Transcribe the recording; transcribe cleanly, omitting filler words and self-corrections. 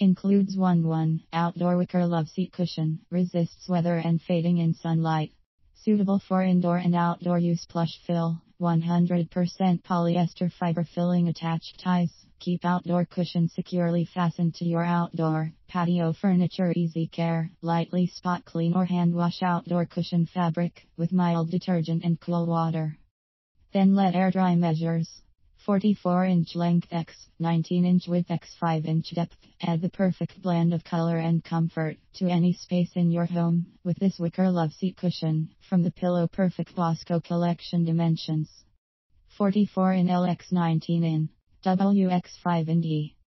Includes 1 outdoor wicker love seat cushion, resists weather and fading in sunlight. Suitable for indoor and outdoor use. Plush fill, 100% polyester fiber filling attached ties. Keep outdoor cushion securely fastened to your outdoor patio furniture. Easy care, lightly spot clean or hand wash outdoor cushion fabric with mild detergent and cool water. Then let air dry. Measures: 44-inch length x 19-inch width x 5-inch depth. Add the perfect blend of color and comfort to any space in your home with this wicker love seat cushion from the Pillow Perfect Bosco collection. Dimensions: 44 in L x 19 in W x 5 in D.